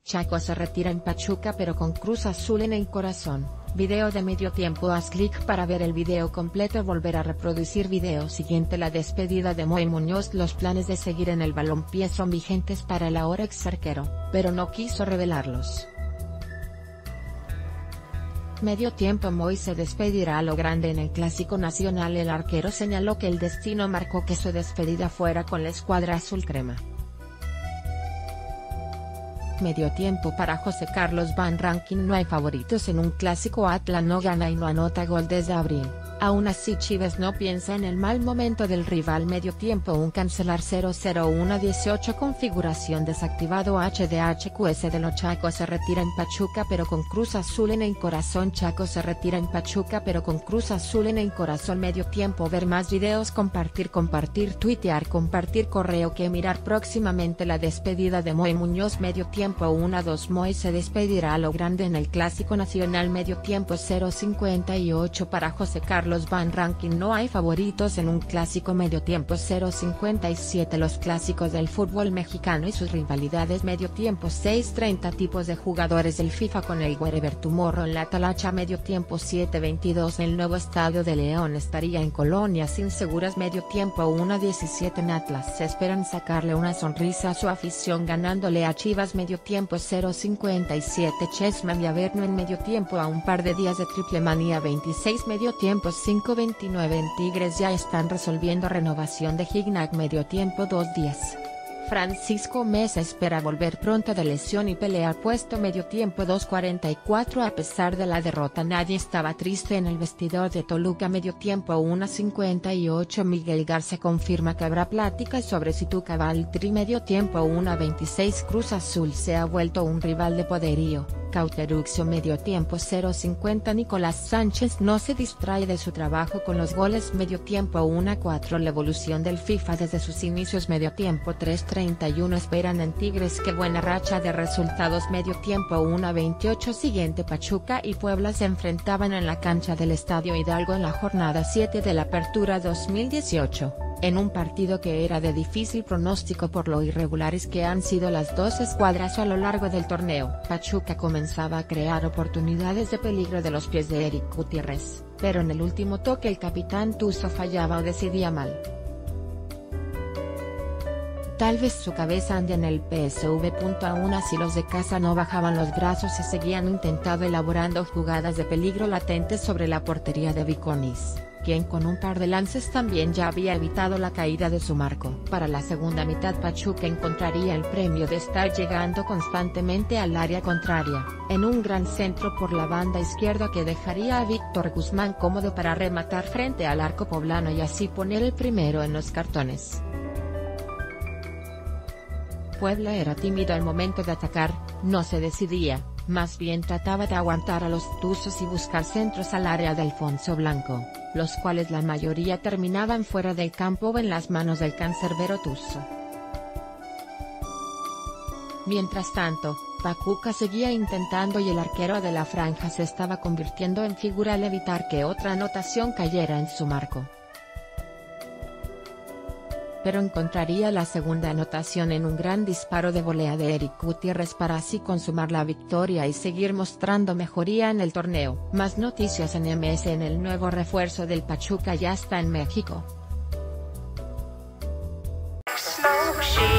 Chaco se retira en Pachuca pero con Cruz Azul en el corazón. Video de medio tiempo. Haz clic para ver el video completo. Volver a reproducir video siguiente. La despedida de Moy Muñoz. Los planes de seguir en el balompié son vigentes para el ahora ex arquero, pero no quiso revelarlos. Medio tiempo. Moy se despedirá a lo grande en el Clásico Nacional. El arquero señaló que el destino marcó que su despedida fuera con la escuadra azul crema. Medio tiempo para José Carlos Van Rankin. No hay favoritos en un clásico. Atlas no gana y no anota gol desde abril. Aún así Chivas no piensa en el mal momento del rival. Medio tiempo. Un cancelar 00118. Configuración desactivado. HDHQS de los Chaco se retira en Pachuca pero con Cruz Azul en el corazón. Chaco se retira en Pachuca pero con Cruz Azul en el corazón. Medio tiempo. Ver más videos. Compartir, tuitear, compartir correo que mirar próximamente. La despedida de Moy Muñoz. Medio tiempo 1-2. Moy se despedirá a lo grande en el Clásico Nacional. Medio tiempo 058 para José Carlos Van Rankin. No hay favoritos en un clásico. Medio tiempo 057. Los clásicos del fútbol mexicano y sus rivalidades. Medio tiempo 6:30. Tipos de jugadores del FIFA con el Wherever Tomorrow en la Talacha. Medio tiempo 7:22. El nuevo estadio de León estaría en colonias inseguras. Medio tiempo 1:17. En Atlas se esperan sacarle una sonrisa a su afición ganándole a Chivas. Medio tiempo 0:57. Chessman y Averno en medio tiempo. A un par de días de Triple Manía 26. Medio tiempo 5:29. En Tigres ya están resolviendo renovación de Gignac. Medio tiempo 2 días. Francisco Meza espera volver pronto de lesión y pelear puesto. Medio tiempo 2:44. A pesar de la derrota nadie estaba triste en el vestidor de Toluca. Medio tiempo 1:58. Miguel Garza confirma que habrá pláticas sobre si Tuca va al Tri. Medio tiempo 1:26. Cruz Azul se ha vuelto un rival de poderío. Cauteruxo. Medio tiempo 0:50. Nicolás Sánchez no se distrae de su trabajo con los goles. Medio tiempo 1:4. La evolución del FIFA desde sus inicios. Medio tiempo 3:31. Esperan en Tigres que buena racha de resultados. Medio tiempo 1:28. Siguiente. Pachuca y Puebla se enfrentaban en la cancha del Estadio Hidalgo en la jornada 7 de la Apertura 2018. En un partido que era de difícil pronóstico por lo irregulares que han sido las dos escuadras a lo largo del torneo. Pachuca comenzaba a crear oportunidades de peligro de los pies de Eric Gutiérrez, pero en el último toque el capitán Tuzo fallaba o decidía mal. Tal vez su cabeza ande en el PSV. Aún así los de casa no bajaban los brazos y seguían intentando elaborando jugadas de peligro latentes sobre la portería de Viconis, quien con un par de lances también ya había evitado la caída de su marco. Para la segunda mitad Pachuca encontraría el premio de estar llegando constantemente al área contraria, en un gran centro por la banda izquierda que dejaría a Víctor Guzmán cómodo para rematar frente al arco poblano y así poner el primero en los cartones. Puebla era tímido al momento de atacar, no se decidía, más bien trataba de aguantar a los tuzos y buscar centros al área de Alfonso Blanco, los cuales la mayoría terminaban fuera del campo o en las manos del cancerbero tuzo. Mientras tanto, Pachuca seguía intentando y el arquero de la franja se estaba convirtiendo en figura al evitar que otra anotación cayera en su marco. Pero encontraría la segunda anotación en un gran disparo de volea de Eric Gutiérrez para así consumar la victoria y seguir mostrando mejoría en el torneo. Más noticias en MSN. El nuevo refuerzo del Pachuca ya está en México.